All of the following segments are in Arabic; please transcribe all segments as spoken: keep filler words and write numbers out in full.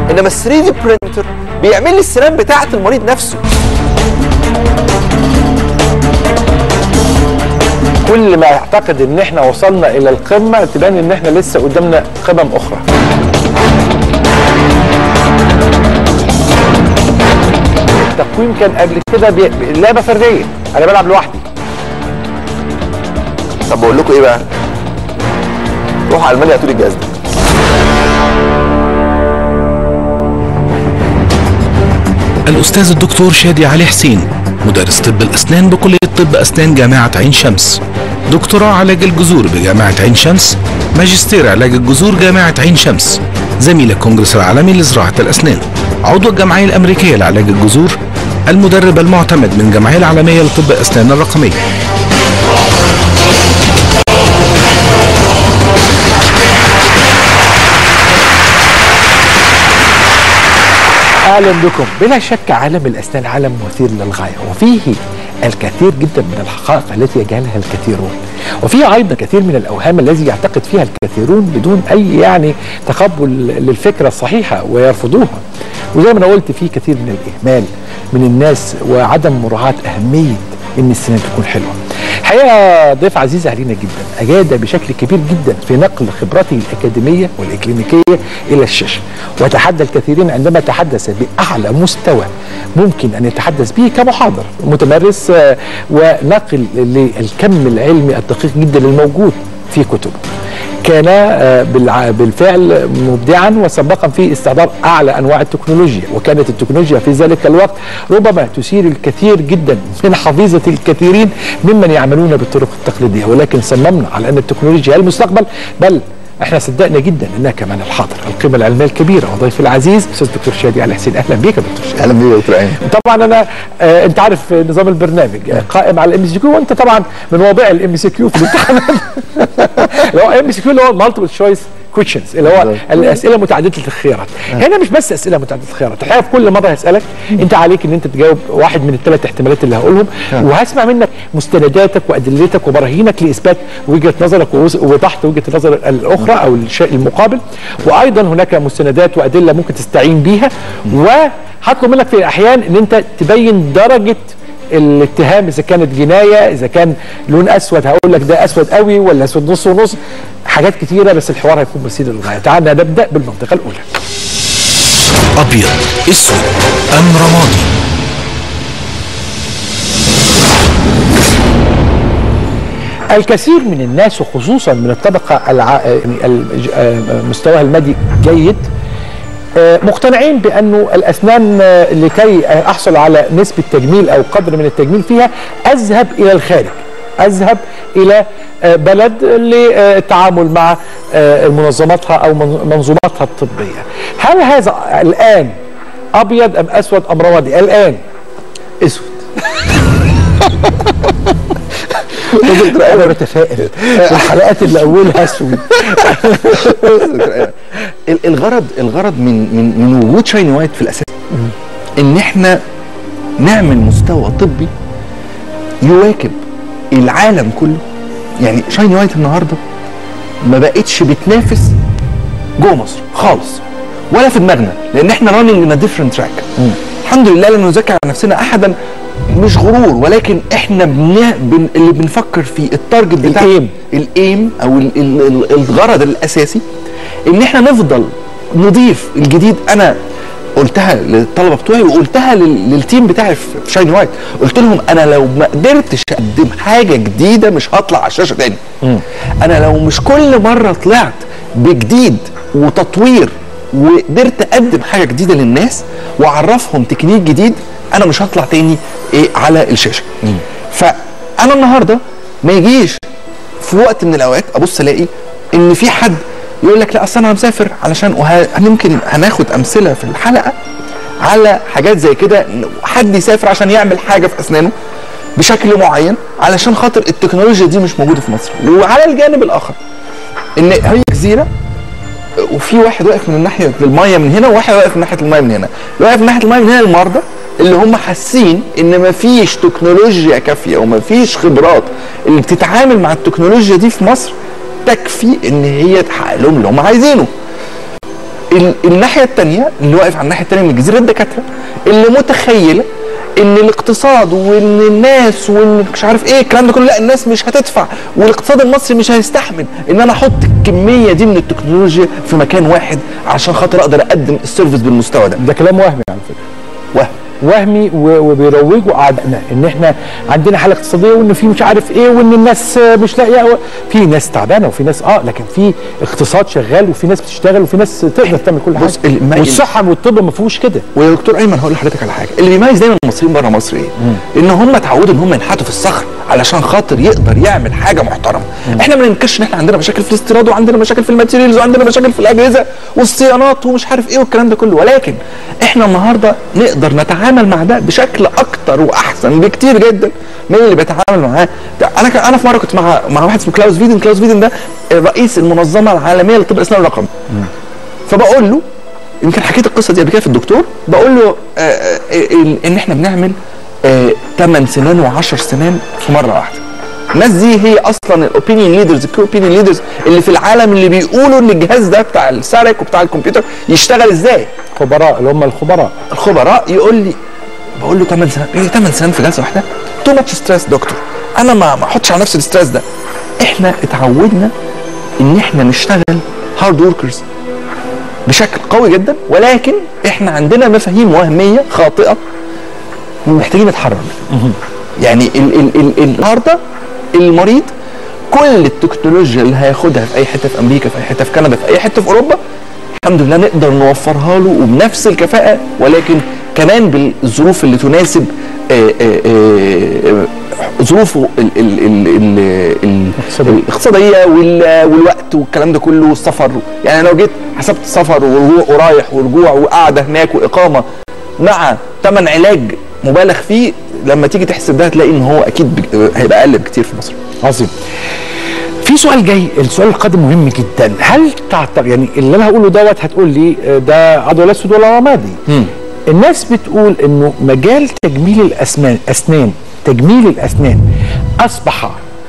انما ال ثري دي برينتر بيعمل لي السنان بتاعه المريض نفسه. كل ما يعتقد ان احنا وصلنا الى القمه تبان ان احنا لسه قدامنا قمم اخرى. التقويم كان قبل كده لعبه فرديه، انا بلعب لوحدي. طب بقول لكم ايه بقى؟ روحوا على المانيا هاتوا لي الجهاز ده. الأستاذ الدكتور شادي علي حسين، مدرس طب الأسنان بكلية طب أسنان جامعة عين شمس، دكتوراه علاج الجذور بجامعة عين شمس، ماجستير علاج الجذور جامعة عين شمس، زميل الكونجرس العالمي لزراعة الأسنان، عضو الجمعية الأمريكية لعلاج الجذور، المدرب المعتمد من الجمعية العالمية لطب الأسنان الرقمية. اهلا بكم. بلا شك عالم الاسنان عالم مثير للغايه، وفيه الكثير جدا من الحقائق التي يجهلها الكثيرون، وفيه ايضا كثير من الاوهام التي يعتقد فيها الكثيرون بدون اي يعني تقبل للفكره الصحيحه ويرفضوها. وزي ما انا قلت في كثير من الاهمال من الناس وعدم مراعاه اهميه ان السنان تكون حلوه. الحقيقه ضيف عزيز علينا جدا اجاد بشكل كبير جدا في نقل خبرته الاكاديميه والاكلينيكيه الى الشاشه، وتحدى الكثيرين عندما تحدث باعلى مستوى ممكن ان يتحدث به كمحاضر متمرس ونقل للكم العلمي الدقيق جدا الموجود في كتبه. كان بالفعل مبدعا وسبقا في استحضار اعلى انواع التكنولوجيا، وكانت التكنولوجيا في ذلك الوقت ربما تثير الكثير جدا من حفيظه الكثيرين ممن يعملون بالطرق التقليديه، ولكن صممنا على ان التكنولوجيا هي المستقبل، بل احنا صدقنا جدا انها كمان الحاضر. القيمه العلميه الكبيره وضيف العزيز استاذ دكتور شادي علي حسين، اهلا بيك يا دكتور شادي. اهلا بيك يا دكتور ايمن. طبعا انا آه انت عارف نظام البرنامج آه قائم على الام سي كيو، وانت طبعا من واضع الام سي كيو في الامتحانات. اللي هو ام سي كيو اللي هو مالتيبل تشويس كويشنز، اللي هو الاسئله متعدده الخيارات. هنا مش بس اسئله متعدده الخيارات، الحقيقه في كل مره هسالك انت عليك ان انت تجاوب واحد من الثلاث احتمالات اللي هقولهم، وهسمع منك مستنداتك وادلتك وبراهينك لاثبات وجهه نظرك ووضحت وجهه النظر الاخرى او الشيء المقابل، وايضا هناك مستندات وادله ممكن تستعين بيها، وهطلب منك في الاحيان ان انت تبين درجه الاتهام، اذا كانت جنايه، اذا كان لون اسود هقول لك ده اسود قوي ولا اسود نص ونص، حاجات كتيره، بس الحوار هيكون مثير للغايه. تعالى نبدا بالمنطقه الاولى. ابيض اسود ام رمادي؟ الكثير من الناس وخصوصا من الطبقه الع... مستواها المادي جيد مقتنعين بأنه الأسنان لكي أحصل على نسبة تجميل أو قدر من التجميل فيها أذهب إلى الخارج، أذهب إلى بلد للتعامل مع منظماتها أو منظوماتها الطبية. هل هذا الآن أبيض أم أسود أم رمادي؟ الآن أسود. أنا متفائل الحلقات اللي أولها أسود. الغرض الغرض من من من وجود شايني وايت في الاساس ان احنا نعمل مستوى طبي يواكب العالم كله. يعني شايني وايت النهارده ما بقتش بتنافس جوه مصر خالص ولا في دماغنا، لان احنا رانينج ان ديفرنت تراك. الحمد لله لا نذكر عن نفسنا احدا، مش غرور، ولكن احنا بن... بن... اللي بنفكر فيه التارجت بتاع الايم الايم او ال... ال... الغرض الاساسي ان احنا نفضل نضيف الجديد. انا قلتها للطلبه بتوعي وقلتها لل... للتيم بتاعي في شايني وايت، قلت لهم انا لو ما قدرتش اقدم حاجه جديده مش هطلع على الشاشه تاني. م. انا لو مش كل مره طلعت بجديد وتطوير وقدرت اقدم حاجه جديده للناس واعرفهم تكنيك جديد، انا مش هطلع تاني ايه على الشاشه. م. فانا النهارده ما يجيش في وقت من الاوقات ابص الاقي ان في حد يقول لك لا اصل انا مسافر علشان، وممكن هناخد امثله في الحلقه على حاجات زي كده، حد يسافر عشان يعمل حاجه في اسنانه بشكل معين علشان خاطر التكنولوجيا دي مش موجوده في مصر. وعلى الجانب الاخر ان هي جزيره وفي واحد واقف من ناحيه الميه من هنا وواحد واقف من ناحيه الميه من هنا، اللي واقف من ناحيه الميه من هنا المرضى اللي هم حاسين ان مفيش تكنولوجيا كافيه ومفيش خبرات اللي بتتعامل مع التكنولوجيا دي في مصر تكفي ان هي تحقق لهم اللي هم عايزينه. ال الناحيه الثانيه اللي واقف على الناحيه الثانيه من الجزيره الدكاتره اللي متخيله ان الاقتصاد وان الناس وان مش عارف ايه الكلام ده كله، لا الناس مش هتدفع والاقتصاد المصري مش هيستحمل ان انا احط الكميه دي من التكنولوجيا في مكان واحد عشان خاطر اقدر اقدم السيرفيس بالمستوى ده. ده كلام وهمي على فكره. وهم وهمي وبيروجوا اعدائنا ان احنا عندنا حاله اقتصاديه وان في مش عارف ايه وان الناس مش لاقيه. في ناس تعبانه وفي ناس اه لكن في اقتصاد شغال وفي ناس بتشتغل وفي ناس تقدر تعمل كل حاجه. والصحه والطب ما فيهوش كده. ويا دكتور ايمن هقول لحضرتك على حاجه، اللي بيميز دايما المصريين بره مصر ايه؟ ان هم اتعودوا ان هم ينحتوا في الصخر علشان خاطر يقدر يعمل حاجه محترمه. مم. احنا ما ننكرش ان احنا عندنا مشاكل في الاستيراد وعندنا مشاكل في الماتيريالز وعندنا مشاكل في الاجهزه والصيانات ومش عارف ايه والكلام ده كله، ولكن احنا النهارده نقدر نتعامل مع ده بشكل اكتر واحسن بكتير جدا من اللي بيتعامل معاه. انا انا في مره كنت مع مع واحد اسمه كلاوس فيدن، كلاوس فيدن ده رئيس المنظمه العالميه للطب الاسنان الرقمي. فبقول له، يمكن حكيت القصه دي قبل كده في الدكتور، بقول له آآ آآ ان احنا بنعمل ثمان سنان وعشر سنان في مره واحده. الناس دي هي اصلا الاوبينيون ليدرز، الكي اوبينيون ليدرز اللي في العالم اللي بيقولوا ان الجهاز ده بتاع السارك وبتاع الكمبيوتر يشتغل ازاي. خبراء اللي هم الخبراء. الخبراء يقول لي، بقول له ثمان سنين، ايه ثمان سنين في جلسه واحده؟ تو ماتش ستريس دكتور، انا ما ما احطش على نفسي الستريس ده. احنا اتعودنا ان احنا نشتغل هارد وركرز بشكل قوي جدا، ولكن احنا عندنا مفاهيم وهميه خاطئه محتاجين نتحرر منها. يعني النهارده المريض كل التكنولوجيا اللي هياخدها في اي حته في امريكا، في اي حته في كندا، في اي حته في اوروبا، الحمد لله نقدر نوفرها له وبنفس الكفاءه، ولكن كمان بالظروف اللي تناسب آآ آآ ظروفه الاقتصاديه والوقت والكلام ده كله والسفر. يعني لو جيت حسبت سفر ورايح ورجوع وقعده هناك واقامه مع ثمن علاج مبالغ فيه، لما تيجي تحسب ده هتلاقي ان هو اكيد هيبقى اقل بكتير في مصر. عظيم. في سؤال جاي، السؤال القادم مهم جدا. هل تعتقد يعني اللي انا هقوله دوت هتقول لي ده عضو اسود ولا رمادي؟ مم. الناس بتقول انه مجال تجميل الاسنان اسنان تجميل الاسنان اصبح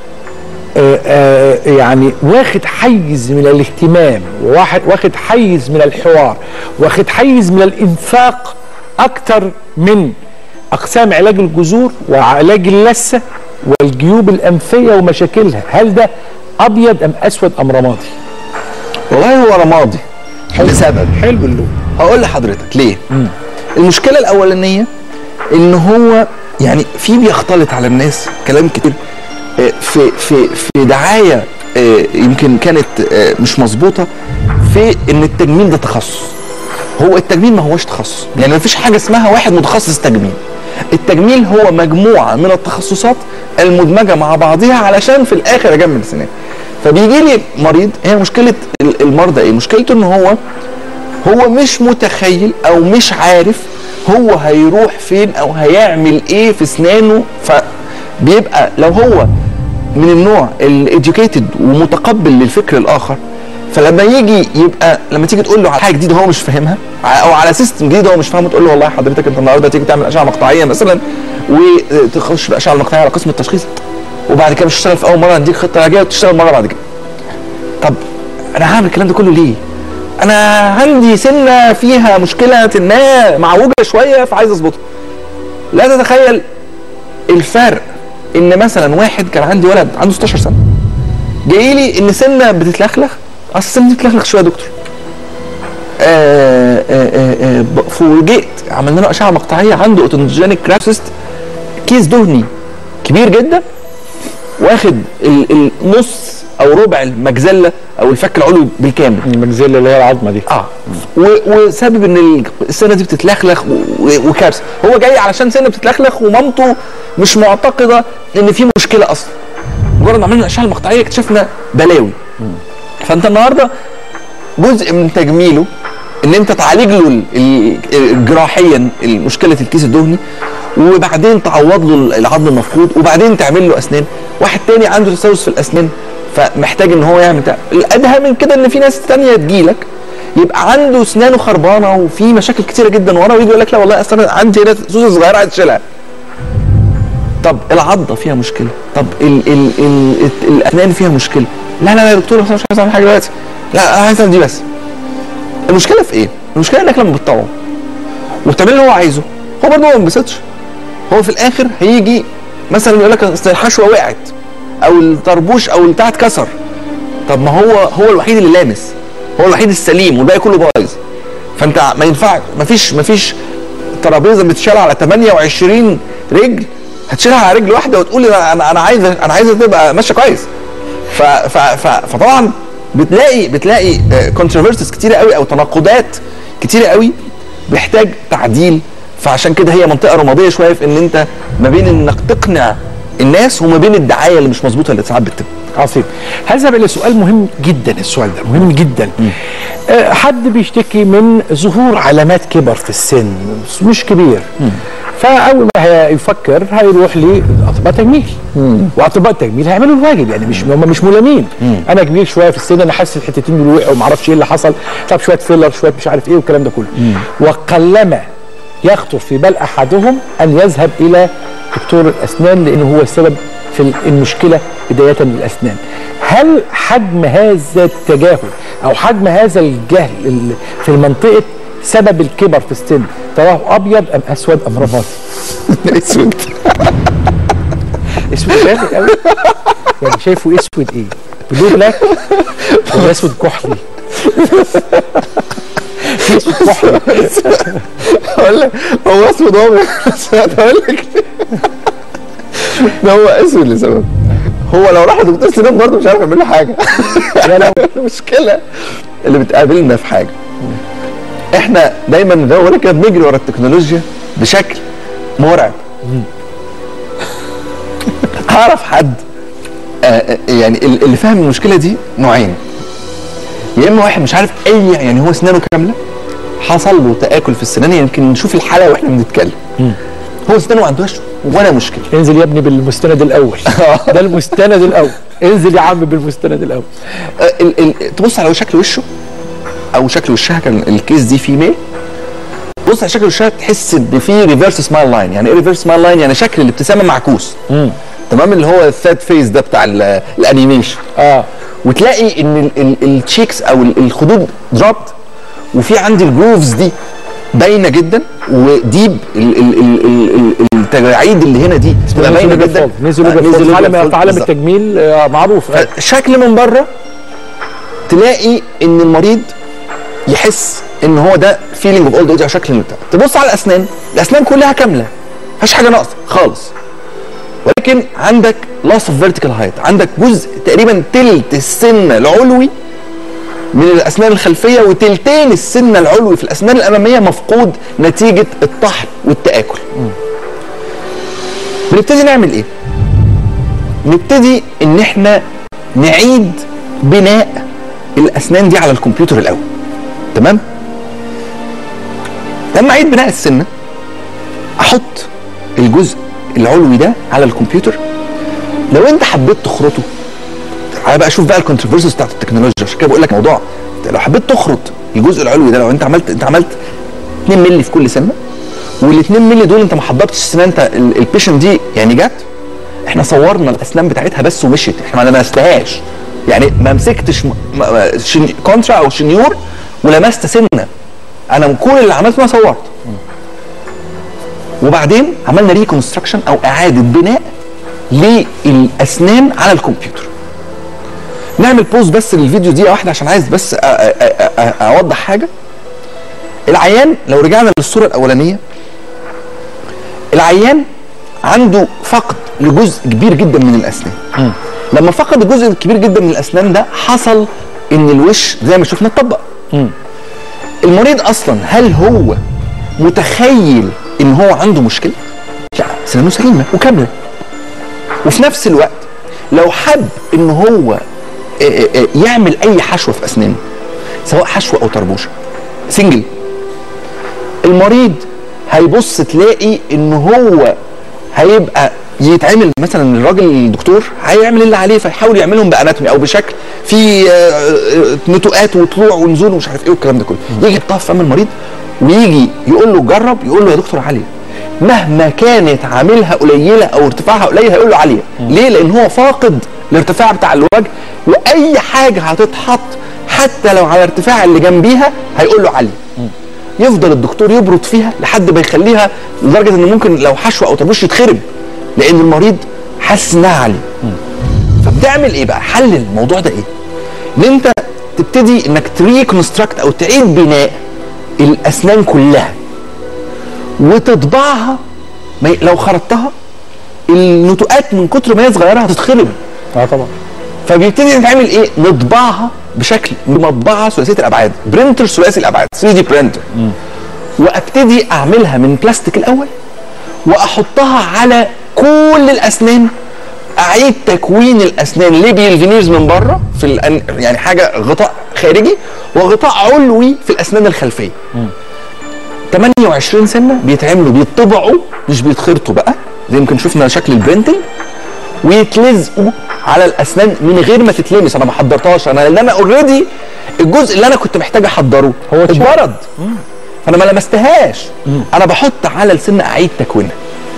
آآ آآ يعني واخد حيز من الاهتمام، واحد واخد حيز من الحوار، واخد حيز من الانفاق اكتر من اقسام علاج الجذور وعلاج اللثه والجيوب الانفيه ومشاكلها. هل ده ابيض ام اسود ام رمادي؟ والله هو رمادي لسبب حلو اللون. هقول لحضرتك ليه. مم. المشكله الاولانيه ان هو يعني في بيختلط على الناس كلام كتير في في في دعايه يمكن كانت مش مظبوطه في ان التجميل ده تخصص. هو التجميل ما هوش تخصص، يعني ما فيش حاجه اسمها واحد متخصص تجميل. التجميل هو مجموعه من التخصصات المدمجه مع بعضها علشان في الاخر اجمل سنان. فبيجي لي مريض، هي مشكله المرضى ايه؟ مشكلته ان هو هو مش متخيل او مش عارف هو هيروح فين او هيعمل ايه في اسنانه. فبيبقى لو هو من النوع الاديوكيتد ومتقبل للفكر الاخر، فلما يجي يبقى لما تيجي تقول له على حاجه جديده هو مش فاهمها او على سيستم جديد هو مش فاهمه، تقول له والله حضرتك انت النهارده تيجي تعمل اشعه مقطعيه مثلا وتخش بالاشعه المقطعيه على قسم التشخيص، وبعد كده مش تشتغل في اول مره نديك خطه علاجيه وتشتغل مره بعد كده. طب انا هعمل الكلام ده كله ليه؟ انا عندي سنه فيها مشكله ما معوجه شويه فعايز اظبطها. لا تتخيل الفرق ان مثلا واحد كان عندي ولد عنده ستاشر سنه جاي لي ان سنه بتتلخلخ، اصل السنه دي بتتلخلخ شويه يا دكتور. آآ آآ فوجئت عملنا له اشعه مقطعيه عنده اوتونجينيك كرابسيست، كيس دهني كبير جدا واخد النص او ربع المجزله او الفك العلوي بالكامل. المجزله اللي هي العظمه دي. اه وسبب ان السنه دي بتتلخلخ وكارثه. هو جاي علشان سنه بتتلخلخ ومامته مش معتقده ان في مشكله اصلا. مجرد ما عملنا الاشعه المقطعيه اكتشفنا بلاوي. فانت النهارده جزء من تجميله ان انت تعالج له جراحيا مشكله الكيس الدهني، وبعدين تعوض له العظم المفقود، وبعدين تعمل له اسنان. واحد تاني عنده تسوس في الاسنان فمحتاج ان هو يعمل ده. الادهى من كده ان في ناس تانيه تجيلك يبقى عنده اسنانه خربانه وفي مشاكل كتيره جدا ورا، ويجي يقول لك لا والله اصل انا عندي هنا سوسه صغيره عايز اشيلها. طب العضه فيها مشكله، طب ال ال ال الاسنان فيها مشكله. لا لا لا يا دكتور انا مش عايز اعمل حاجه دلوقتي، لا انا عايز اعمل دي بس. المشكله في ايه؟ المشكله انك لما بتطوع وبتعمل اللي هو عايزه، هو برضه ما بينبسطش. هو في الاخر هيجي مثلا يقول لك اصل الحشوه وقعت او الطربوش او البتاع اتكسر. طب ما هو هو الوحيد اللي لامس، هو الوحيد السليم والباقي كله بايظ. فانت ما ينفعش، ما فيش ما فيش ترابيزه بتشال على ثمانية وعشرين رجل هتشيلها على رجل واحده وتقول انا انا عايز انا عايزها تبقى ماشيه كويس. ف ف ف فطبعا بتلاقي بتلاقي كونتروفيرسيز كتيره قوي او تناقضات كتيره قوي بيحتاج تعديل. فعشان كده هي منطقه رماديه شويه في ان انت ما بين انك تقنع الناس وما بين الدعايه اللي مش مظبوطه اللي ساعات بتتم. عظيم. هذا الى سؤال مهم جدا، السؤال ده مهم جدا. أه حد بيشتكي من ظهور علامات كبر في السن مش كبير، مم. فاول ما هيفكر هيروح لاطباء تجميل، واطباء التجميل هيعملوا الواجب، يعني مش هم مش ملامين. انا كبير شويه في السن، انا حاسس الحتتين دول وقعوا وما اعرفش ايه اللي حصل، طب شويه فيلر شويه مش عارف ايه والكلام ده كله. مم. وقلما يخطر في بال احدهم ان يذهب الى دكتور الاسنان لانه هو السبب في المشكله بدايه للاسنان. هل حجم هذا التجاهل او حجم هذا الجهل في منطقه سبب الكبر في السن تراه ابيض ام اسود ام رمادي؟ اسود. اسود غامق قوي. يعني شايفه اسود ايه؟ بلو بلاك ولا اسود كحلي؟ في اسود كحلي. هقول لك هو اسود ابيض بس هقول لك ده هو اسود لسبب. هو لو راح لدكتور سنان برضه مش عارف يعمل له حاجه. المشكله اللي بتقابلنا في حاجه، احنا دايما زي ما بقول لك كده بنجري ورا التكنولوجيا بشكل مرعب. هعرف حد آه يعني اللي فاهم المشكله دي نوعين، يا اما واحد مش عارف اي يعني هو اسنانه كامله حصل له تاكل في السنان، يمكن نشوف الحلقه واحنا بنتكلم هو اسنانه ما عندوش ولا مشكله. انزل يا ابني بالمستند الاول. ده المستند الاول، انزل يا عم بالمستند الاول. آه ال ال تبص على شكل وشه او شكل وشها، كان الكيس دي فيميل، بص على شكل وشها تحس ان في ريفرس سمايل لاين. يعني ايه ريفرس سمايل لاين؟ يعني شكل الابتسامه معكوس. امم تمام، اللي هو الثيرد فيس ده بتاع الانيميشن. اه وتلاقي ان التشيكس او الخدود دروبت، وفي عندي الجروفز دي باينه جدا، وديب التجاعيد اللي هنا دي بتبقى باينه جدا. نزلوا بالفولد في عالم التجميل معروف. شكل من بره تلاقي ان المريض يحس ان هو ده فيلينج اوف اولد ايج او شكل بتاع. تبص على الاسنان، الاسنان كلها كامله مفيش حاجه ناقصه خالص، ولكن عندك loss of vertical height، عندك جزء تقريبا تلت السن العلوي من الاسنان الخلفيه وتلتين السن العلوي في الاسنان الاماميه مفقود نتيجه الطحن والتاكل. بنبتدي نعمل ايه؟ نبتدي ان احنا نعيد بناء الاسنان دي على الكمبيوتر الاول. تمام؟ لما اعيد بناء السنه احط الجزء العلوي ده على الكمبيوتر. لو انت حبيت تخرطه، تعالى بقى شوف بقى الكونتروفيرسيز بتاعت التكنولوجيا، عشان كده بقول لك موضوع لو حبيت تخرط الجزء العلوي ده، لو انت عملت انت عملت اتنين مللي في كل سنه، والاتنين مللي دول انت ما حضرتش السنه، انت البيشنت دي يعني جت احنا صورنا الاسنان بتاعتها بس ومشيت، احنا ما لمستهاش، يعني ما مسكتش كونترا او شنيور ولمست سنه، انا كل اللي عملته انا صورت. وبعدين عملنا ريكونستراكشن او اعاده بناء للاسنان على الكمبيوتر. نعمل بوز بس للفيديو دقيقه واحده عشان عايز بس اوضح حاجه. العيان لو رجعنا للصوره الاولانيه، العيان عنده فقد لجزء كبير جدا من الاسنان. م. لما فقد الجزء الكبير جدا من الاسنان ده حصل ان الوش زي ما شفنا اتطبق. المريض اصلا هل هو متخيل ان هو عنده مشكله؟ لا، سنانه سليمه وكامله. وفي نفس الوقت لو حب ان هو يعمل اي حشوه في اسنانه، سواء حشوه او طربوشه سنجل، المريض هيبص تلاقي ان هو هيبقى يتعمل مثلا الراجل الدكتور هيعمل اللي عليه، فيحاول يعملهم باناتومي او بشكل في نتوءات وطلوع ونزول ومش عارف ايه والكلام ده كله. يجي يحطها في فم المريض ويجي يقول له جرب، يقول له يا دكتور عاليه، مهما كانت عاملها قليله او ارتفاعها قليل هيقول له عاليه. ليه؟ لان هو فاقد الارتفاع بتاع الوجه، واي حاجه هتتحط حتى لو على ارتفاع اللي جنبيها هيقول له عاليه. يفضل الدكتور يبرد فيها لحد ما يخليها لدرجه ان ممكن لو حشوه او طربوش يتخرب، لان المريض حاسس انها عاليه. فبتعمل ايه بقى؟ حل الموضوع ده ايه؟ ان انت تبتدي انك تريكونستراكت او تعيد بناء الاسنان كلها وتطبعها. لو خرطتها النتوءات من كتر ما هي صغيره هتتخرب. اه طبعا. فبيبتدي نعمل ايه؟ نطبعها بشكل مطبعه ثلاثيه الابعاد، برينتر ثلاثي الابعاد، ثري دي برينتر. وابتدي اعملها من بلاستيك الاول واحطها على كل الاسنان، اعيد تكوين الاسنان ليبيال فينيرز من بره في الأن... يعني حاجه غطاء خارجي وغطاء علوي في الاسنان الخلفيه. م. ثمانية وعشرين سنه بيتعملوا، بيطبعوا مش بيتخرطوا بقى زي ما كنا شفنا شكل البرينتنج، ويتلزقوا على الاسنان من غير ما تتلمس. انا ما حضرتهاش انا، لان انا اوريدي الجزء اللي انا كنت محتاج احضره هو اتبرد، فانا ما لمستهاش. مم. انا بحط على السنه اعيد تكوينها.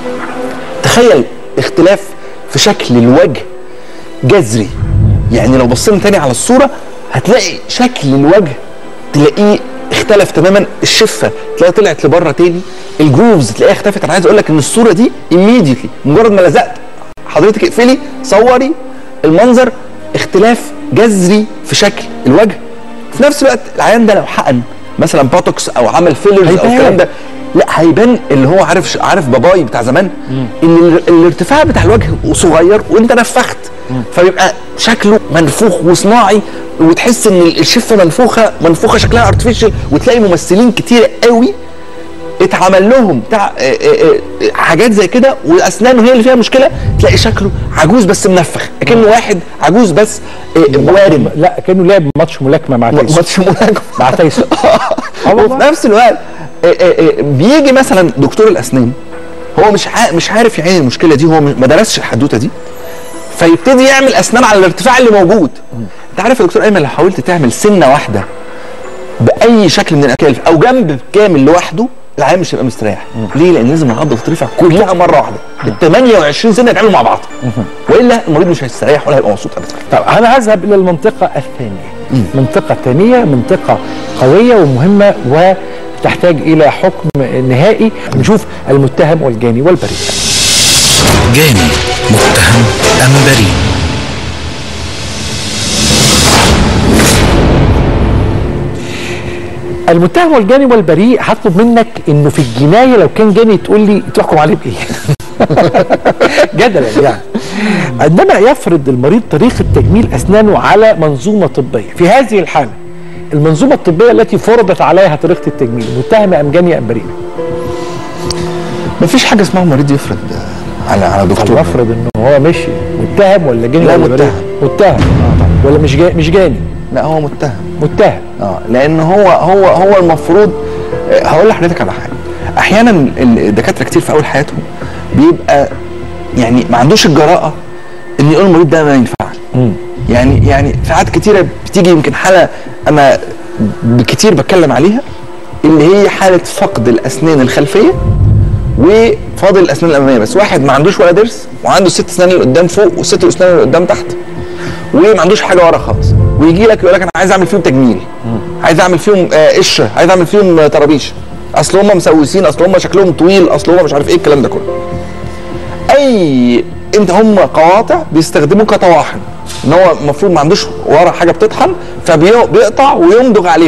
تخيل اختلاف في شكل الوجه جذري. يعني لو بصينا تاني على الصوره هتلاقي شكل الوجه تلاقيه اختلف تماما، الشفه تلاقيها طلعت لبره تاني، الجروفز تلاقيها اختفت. انا عايز اقول لك ان الصوره دي immediately مجرد ما لزقت، حضرتك اقفلي صوري المنظر، اختلاف جذري في شكل الوجه. في نفس الوقت العيان ده لو حقن مثلا بوتوكس او عمل فيلرز او الكلام ده، لا هيبان اللي هو عارف عارف باباي بتاع زمان، ان الارتفاع بتاع الوجه صغير وانت نفخت، فبيبقى شكله منفوخ وصناعي، وتحس ان الشفه منفوخه منفوخه شكلها ارتفيشال. وتلاقي ممثلين كتير قوي اتعمل لهم بتاع حاجات زي كده واسنانه هي اللي فيها مشكله، تلاقي شكله عجوز بس منفخ، كأنه واحد عجوز بس وارم. لا كأنه لعب ماتش ملاكمه مع تايسون. ماتش ملاكمه مع تايسون. وفي نفس الوقت بيجي مثلا دكتور الاسنان هو مش مش عارف يعين المشكله دي، هو ما درسش الحدوته دي، فيبتدي يعمل اسنان على الارتفاع اللي موجود. انت عارف يا دكتور ايمن لو حاولت تعمل سنه واحده باي شكل من الاشكال او جنب كامل لوحده، العيان مش هيبقى مستريح. ليه؟ لان لازم العضله تترفع كلها مره واحده، ال ثمانية وعشرين سنه يتعملوا مع بعض، والا المريض مش هيستريح ولا هيبقى مبسوط ابدا. طب انا هذهب الى المنطقه الثانيه. منطقه ثانيه، منطقه قويه ومهمه وتحتاج الى حكم نهائي. نشوف المتهم والجاني والبريء. جاني، متهم ام بريء؟ المتهم والجاني والبريء هطلب منك انه في الجنايه لو كان جاني تقول لي تحكم عليه بايه؟ جدلا يعني. عندما يفرض المريض طريقه تجميل اسنانه على منظومه طبيه، في هذه الحاله المنظومه الطبيه التي فرضت عليها طريقه التجميل متهم ام جاني ام بريء؟ مفيش حاجه اسمها مريض يفرض على على دكتور. يفرض انه هو ماشي متهم ولا جاني؟ لا ولا متهم. متهم آه ولا مش جاني؟ مش جاني. لا هو متهم. متهم اه لان هو هو هو المفروض. هقول لحضرتك على حاجه، احيانا الدكاتره كتير في اول حياتهم بيبقى يعني ما عندوش الجراءه ان يقول المريض ده ما ينفعش. يعني يعني ساعات كتيره بتيجي، يمكن حاله انا كتير بتكلم عليها اللي هي حاله فقد الاسنان الخلفيه وفاضل الاسنان الاماميه بس. واحد ما عندوش ولا ضرس وعنده ست اسنان اللي قدام فوق والست اسنان اللي قدام تحت وما عندوش حاجه ورا خالص، ويجي لك يقول لك انا عايز اعمل فيهم تجميل، عايز اعمل فيهم قشره، عايز اعمل فيهم طرابيش، اصل هم مسوسين، اصل هم شكلهم طويل، اصل هم مش عارف ايه الكلام ده كله. اي انت هم قواطع بيستخدموه كطواحن، ان هو المفروض ما عندوش ورا حاجه بتطحن فبيقطع ويمضغ عليهم.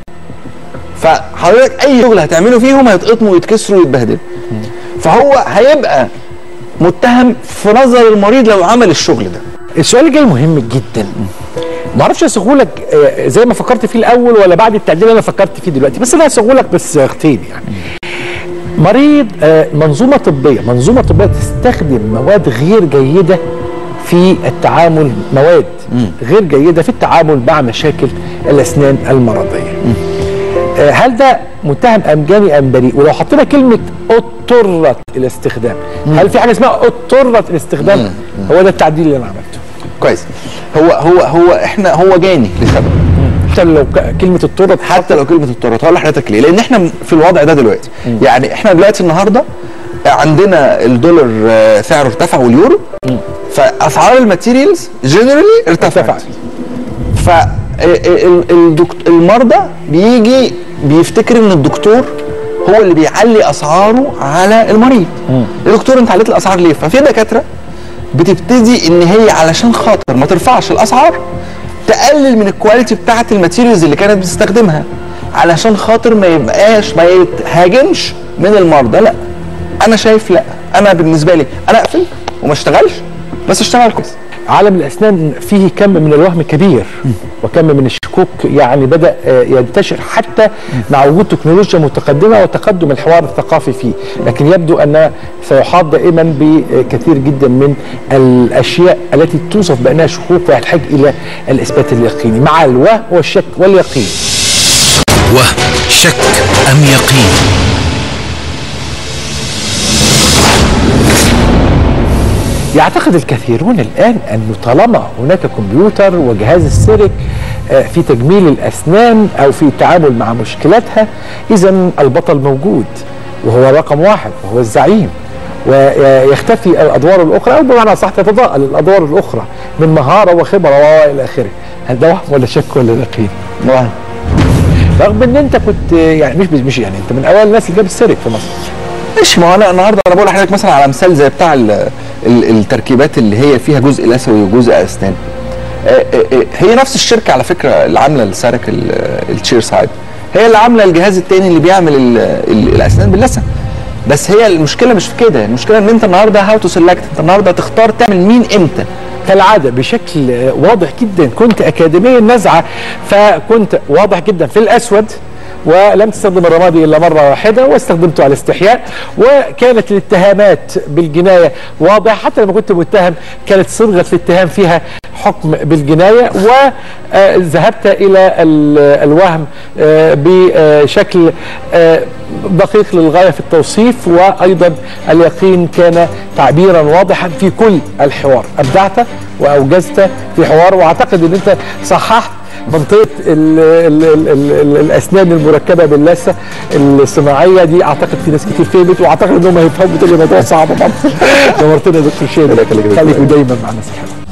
فحضرتك اي شغل هتعمله فيهم هيتقطموا ويتكسروا ويتبهدلوا. فهو هيبقى متهم في نظر المريض لو عمل الشغل ده. السؤال الجاي مهم جدا، ما اعرفش اسوغه لك زي ما فكرت فيه الاول ولا بعد التعديل اللي انا فكرت فيه دلوقتي، بس انا هسوغه لك بس اختين. يعني مريض منظومه طبيه منظومه طبيه تستخدم مواد غير جيده في التعامل، مواد غير جيده في التعامل مع مشاكل الاسنان المرضيه. هل ده متهم ام جاني ام بريء؟ ولو حطينا كلمه اضطرت الى استخدام، هل في حاجه اسمها اضطرت الى استخدام؟ هو ده التعديل اللي انا عملته. كويس. هو هو هو احنا هو جاني لسبب. حتى لو كلمه اضطرت، حتى لو كلمه اضطرت هقول لحضرتك ليه؟ لان احنا في الوضع ده دلوقتي. مم. يعني احنا دلوقتي النهارده عندنا الدولار سعره ارتفع واليورو، فاسعار الماتيريالز جنرالي ارتفعت. المرضى بيجي بيفتكر ان الدكتور هو اللي بيعلي اسعاره على المريض. يا دكتور انت عليت الاسعار ليه؟ ففي دكاتره بتبتدي ان هي علشان خاطر ما ترفعش الاسعار تقلل من الكواليتي بتاعه الماتيريالز اللي كانت بتستخدمها علشان خاطر ما يبقاش ما يتهاجمش من المرضى. لا انا شايف لا، انا بالنسبه لي انا اقفل وما اشتغلش بس اشتغل كويس. عالم الاسنان فيه كم من الوهم كبير وكم من الشكوك يعني بدا ينتشر حتى مع وجود تكنولوجيا متقدمه وتقدم الحوار الثقافي فيه، لكن يبدو ان سيحاط دائما بكثير جدا من الاشياء التي توصف بانها شكوك ويحتاج الى الاثبات اليقيني مع الوهم والشك واليقين. وهم، شك ام يقين؟ يعتقد الكثيرون الآن أنه طالما هناك كمبيوتر وجهاز السيرك في تجميل الأسنان أو في التعامل مع مشكلاتها، إذن البطل موجود وهو رقم واحد وهو الزعيم، ويختفي الأدوار الأخرى أو بمعنى صح تتضاءل الأدوار الأخرى من مهارة وخبرة وإلى آخره. هل ده وهم ولا شك ولا يقين؟ وهم. رغم ان انت كنت يعني مش مش يعني انت من اوائل الناس اللي جاب السيرك في مصر. ماشي، ما انا النهارده انا بقول لحضرتك مثلا على مثال زي بتاع ال ال التركيبات اللي هي فيها جزء لثوي وجزء اسنان. هي نفس الشركه على فكره اللي عامله السيرك التشير سايد، هي اللي عامله الجهاز الثاني اللي بيعمل ال ال الاسنان باللثه. بس هي المشكله مش في كده، المشكله ان انت النهارده هاو تو سيلكت، انت النهارده تختار تعمل مين امتى. كالعاده بشكل واضح جدا كنت اكاديمي النزعه، فكنت واضح جدا في الاسود ولم تستخدم الرمادي الا مره واحده واستخدمته على استحياء، وكانت الاتهامات بالجنايه واضحه، حتى لما كنت متهم كانت صيغه الاتهام فيها حكم بالجنايه، وذهبت الى الوهم بشكل دقيق للغايه في التوصيف، وايضا اليقين كان تعبيرا واضحا في كل الحوار. ابدعت واوجزت في حوار، واعتقد ان انت صححت منطقه ال ال ال ال الاسنان المركبه باللثه الصناعيه دي. اعتقد في ناس كتير فهمت، واعتقد انهم هيفهموا تاني الموضوع صعب برضه. نورتنا يا دكتور شادي، خليك دايما مع الناس الحلوه.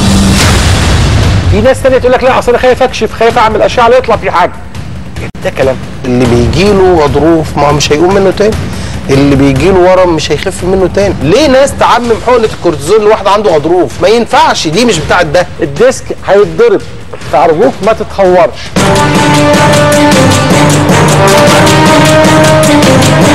في ناس ثانيه تقول لك لا اصل انا خايف اكشف، خايف اعمل اشعه لا يطلع في حاجه. ده كلام. اللي بيجي له غضروف ما هو مش هيقوم منه تاني، اللي بيجي له ورم مش هيخف منه تاني. ليه ناس تعمم حقنه الكورتيزون لواحد عنده غضروف؟ ما ينفعش، دي مش بتاعت ده. الديسك هيتضرب، فارجوك ما تتخورش.